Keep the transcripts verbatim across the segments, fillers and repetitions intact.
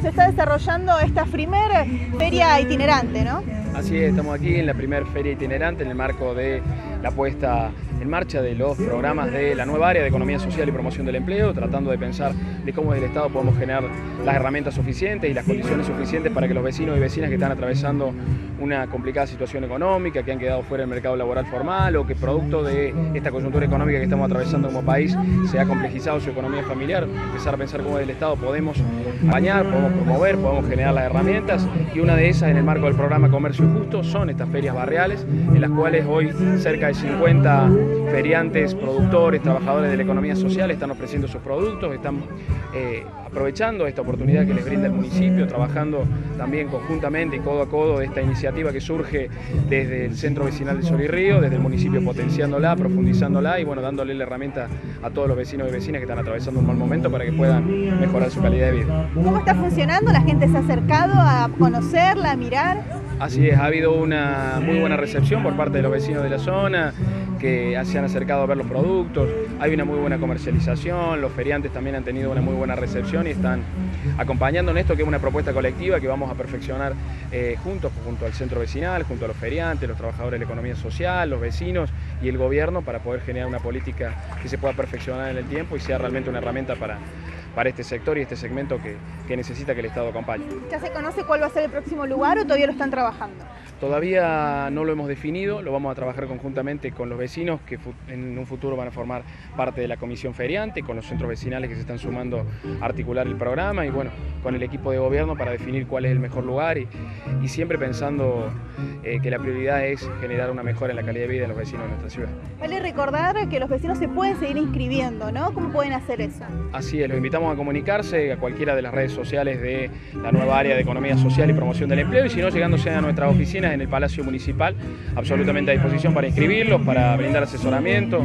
se está desarrollando esta primer feria itinerante, ¿no? Así es, estamos aquí en la primera feria itinerante en el marco de la puesta en marcha de los programas de la nueva área de Economía Social y Promoción del Empleo, tratando de pensar de cómo desde el Estado podemos generar las herramientas suficientes y las condiciones suficientes para que los vecinos y vecinas que están atravesando una complicada situación económica, que han quedado fuera del mercado laboral formal o que producto de esta coyuntura económica que estamos atravesando como país se ha complejizado su economía familiar, empezar a pensar cómo desde el Estado podemos bañar, podemos promover, podemos generar las herramientas, y una de esas en el marco del programa Comercio Justo son estas ferias barriales, en las cuales hoy cerca de cincuenta feriantes, productores, trabajadores de la economía social están ofreciendo sus productos, están eh, aprovechando esta oportunidad que les brinda el municipio, trabajando también conjuntamente y codo a codo de esta iniciativa que surge desde el Centro Vecinal de Sol y Río, desde el municipio potenciándola, profundizándola y bueno, dándole la herramienta a todos los vecinos y vecinas que están atravesando un mal momento para que puedan mejorar su calidad de vida. ¿Cómo está funcionando? ¿La gente se ha acercado a conocerla, a mirar? Así es, ha habido una muy buena recepción por parte de los vecinos de la zona, que se han acercado a ver los productos, hay una muy buena comercialización, los feriantes también han tenido una muy buena recepción y están acompañando en esto, que es una propuesta colectiva que vamos a perfeccionar eh, juntos, junto al centro vecinal, junto a los feriantes, los trabajadores de la economía social, los vecinos y el gobierno, para poder generar una política que se pueda perfeccionar en el tiempo y sea realmente una herramienta para, para este sector y este segmento que, que necesita que el Estado acompañe. ¿Ya se conoce cuál va a ser el próximo lugar o todavía lo están trabajando? Todavía no lo hemos definido, lo vamos a trabajar conjuntamente con los vecinos que en un futuro van a formar parte de la comisión feriante, con los centros vecinales que se están sumando a articular el programa y bueno, con el equipo de gobierno para definir cuál es el mejor lugar y, y siempre pensando eh, que la prioridad es generar una mejora en la calidad de vida de los vecinos de nuestra ciudad. Vale recordar que los vecinos se pueden seguir inscribiendo, ¿no? ¿Cómo pueden hacer eso? Así es, los invitamos a comunicarse a cualquiera de las redes sociales de la nueva área de Economía Social y Promoción del Empleo y si no, llegándose a nuestras oficinas en el Palacio Municipal, absolutamente a disposición para inscribirlos, para brindar asesoramiento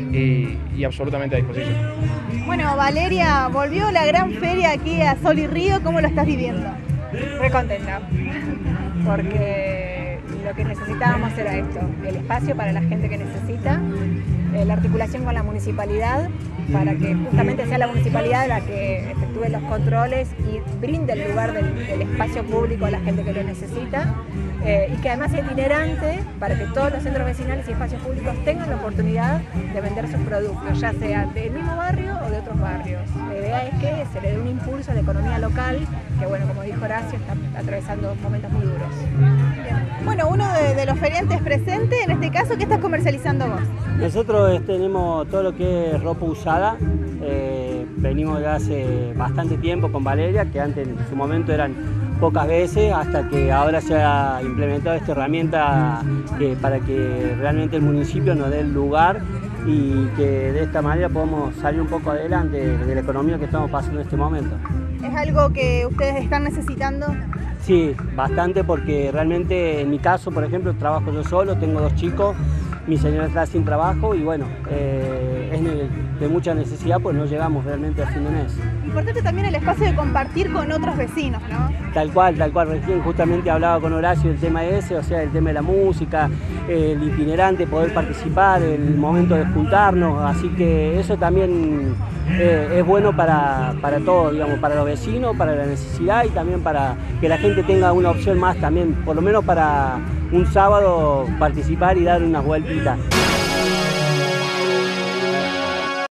y, y absolutamente a disposición. Bueno, Valeria, volvió la gran feria aquí a Sol y Río, ¿cómo lo estás viviendo? Muy contenta, porque lo que necesitábamos era esto, el espacio para la gente que necesita, la articulación con la municipalidad, para que justamente sea la municipalidad la que efectúe los controles y brinde el lugar del, del espacio público a la gente que lo necesita, eh, y que además sea itinerante para que todos los centros vecinales y espacios públicos tengan la oportunidad de vender sus productos, ya sea del mismo barrio o de otros barrios. La idea es que se le dé un impulso a la economía local, que bueno, como dijo Horacio, está atravesando momentos muy duros. Bueno, uno de, de los feriantes presentes, en este caso, ¿qué estás comercializando vos? Nosotros tenemos todo lo que es ropa usada, eh, venimos ya hace bastante tiempo con Valeria, que antes en su momento eran pocas veces, hasta que ahora se ha implementado esta herramienta que, para que realmente el municipio nos dé el lugar y que de esta manera podamos salir un poco adelante de la economía que estamos pasando en este momento. ¿Es algo que ustedes están necesitando? Sí, bastante, porque realmente en mi caso, por ejemplo, trabajo yo solo, tengo dos chicos, mi señora está sin trabajo y bueno, eh, es de mucha necesidad, pues no llegamos realmente a fin de mes. Importante también el espacio de compartir con otros vecinos, ¿no? Tal cual, tal cual, recién justamente hablaba con Horacio del tema ese, o sea, el tema de la música, el itinerante, poder participar, el momento de juntarnos, así que eso también eh, es bueno para, para todos, digamos, para los vecinos, para la necesidad y también para que la gente tenga una opción más también, por lo menos para un sábado participar y dar unas vueltitas.